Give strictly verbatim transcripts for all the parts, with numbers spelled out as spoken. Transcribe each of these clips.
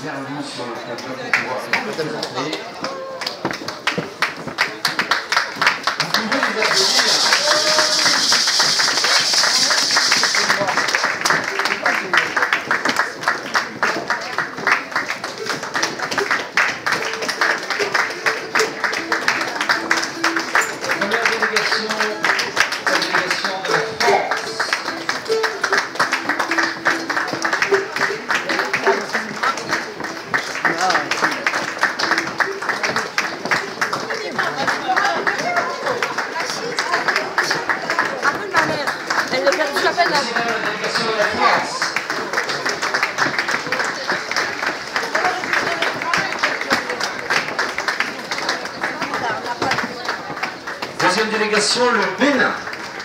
bienvenue sur le plateau pour pouvoir se présenter. Vous pouvez les applaudir. Première délégation, la délégation de la France. Elle le fait tout à peine là. Deuxième délégation, le Bénin,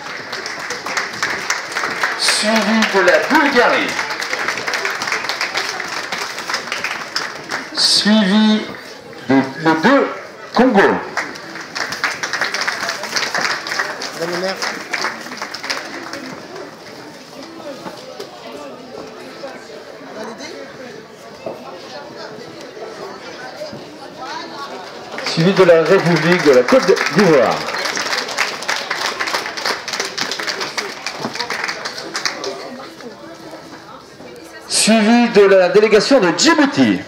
suivi de la Bulgarie, suivi de les deux Congo. Suivi de la République de la Côte d'Ivoire. Suivi de la délégation de Djibouti.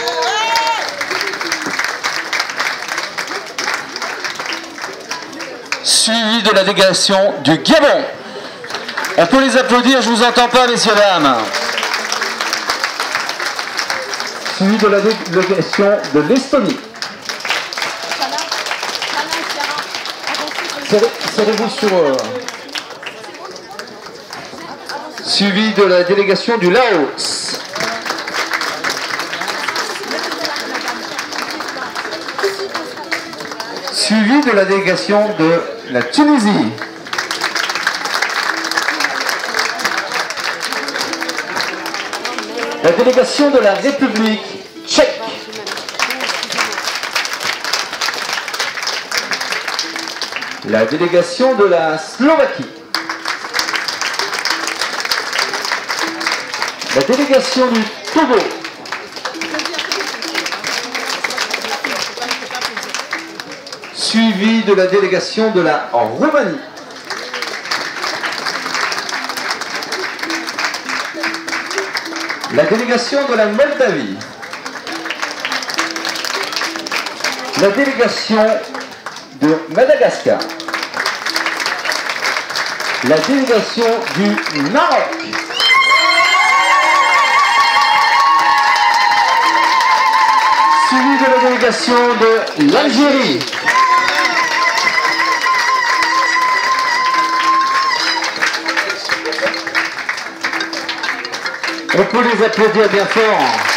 Suivi de la délégation du Gabon. On peut les applaudir, je vous entends pas, messieurs, dames. Suivi de la délégation de l'Estonie. Serrez-vous sur... Euh... Suivi de la délégation du Laos. Suivi de la délégation de la Tunisie. La délégation de la République tchèque. La délégation de la Slovaquie. La délégation du Togo. Suivi de la délégation de la Roumanie. La délégation de la Moldavie. La délégation de Madagascar. La délégation du Maroc. Suivi de la délégation de l'Algérie. On peut les applaudir bien fort.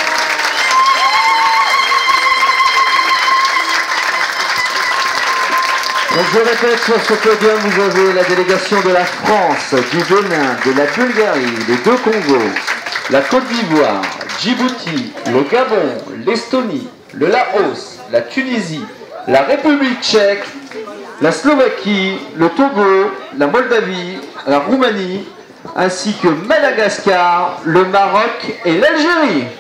Donc je répète, sur ce podium, vous avez la délégation de la France, du Bénin, de la Bulgarie, les deux Congos, la Côte d'Ivoire, Djibouti, le Gabon, l'Estonie, le Laos, la Tunisie, la République tchèque, la Slovaquie, le Togo, la Moldavie, la Roumanie, ainsi que Madagascar, le Maroc et l'Algérie.